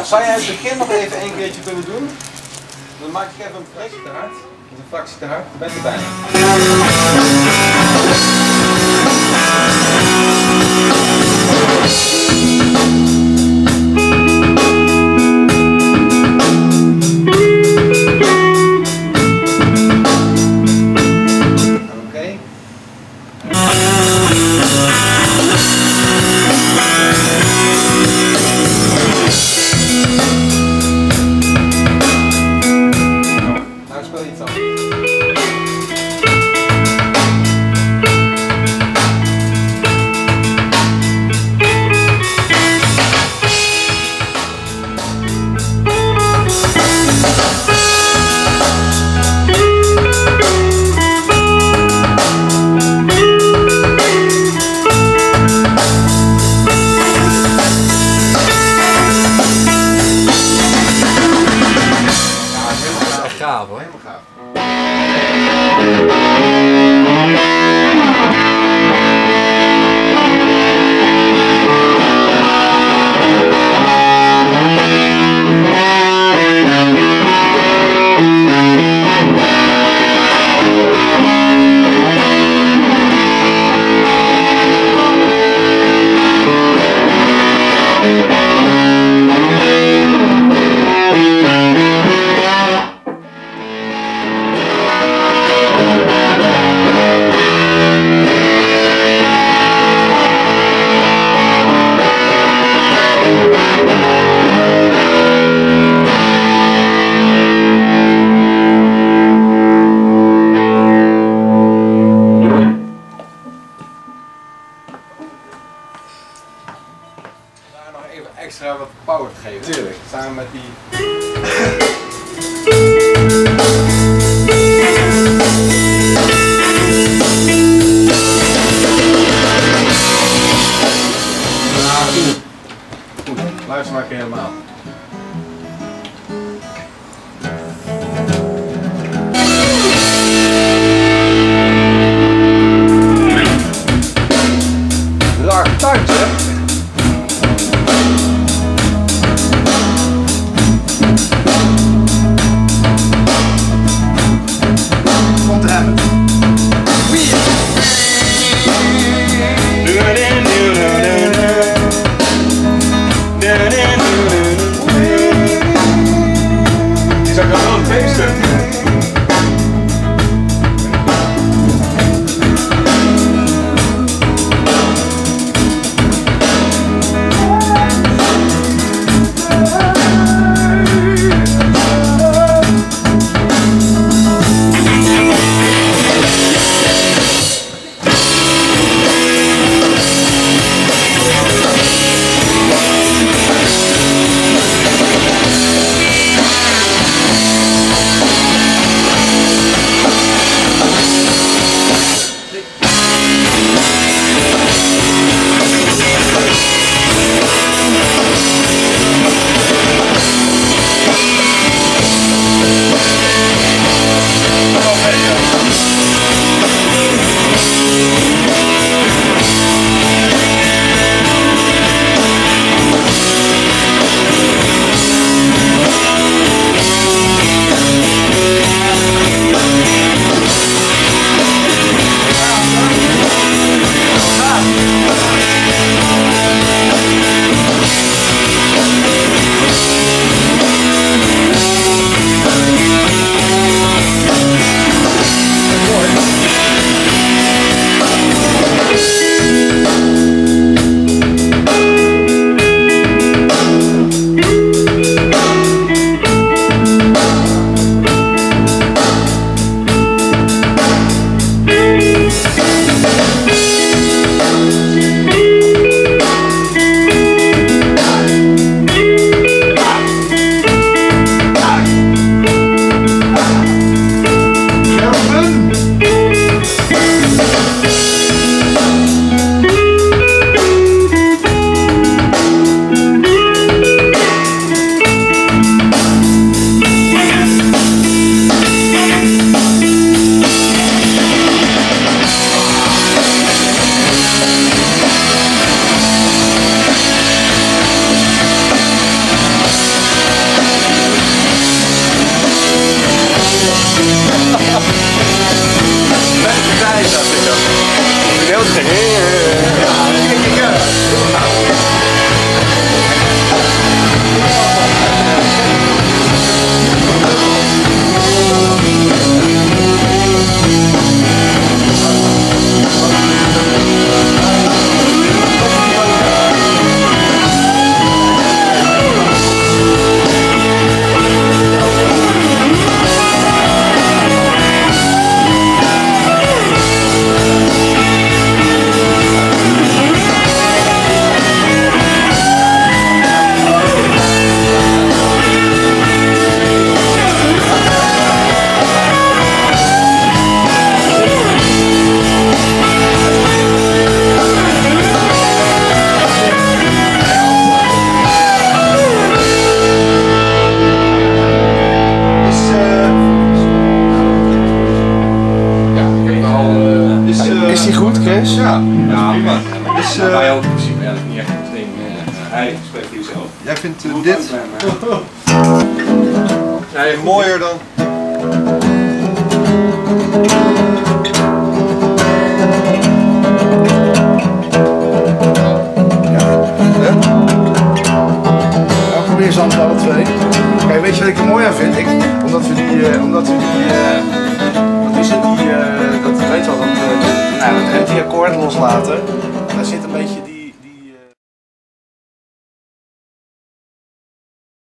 zou jij het begin nog even een keertje kunnen doen? Dan maak ik even een fractie te hard. Een fractie te hard. Je bent er bijna. Oké. Nou speel je iets anders. Gaaf hoor. Helemaal gaaf. Extra wat power te geven. Tuurlijk. Samen met die. Goed, luister maar een keer helemaal. Laag thuis, hè? Die zou ik wel een feesten. Dus, wij ook in principe, ja, dat is niet echt een ding. Hij spreekt voor jezelf. Jij vindt dit mooier dan...